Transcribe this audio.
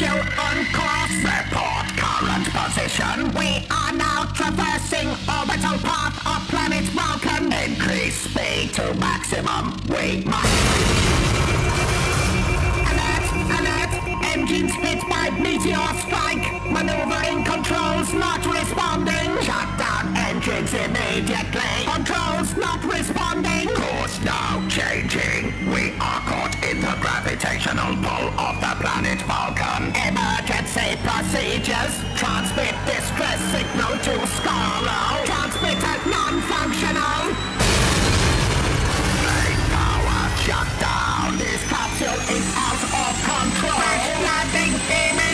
capsule on course. Report current position. We are now traversing orbital path of planet Vulcan. Increase speed to maximum. We must... Alert! Alert! Engines hit by meteor strike. Maneuvering controls not responding. Shut down engines immediately. Controls not responding. Course now changing. We are caught in the gravitational pull of the planet Vulcan. Emergency procedures. Transmit distress signal to Scarlo. Transmitter non-functional. Main power shut down. This capsule is out of control. Crash landing imminent.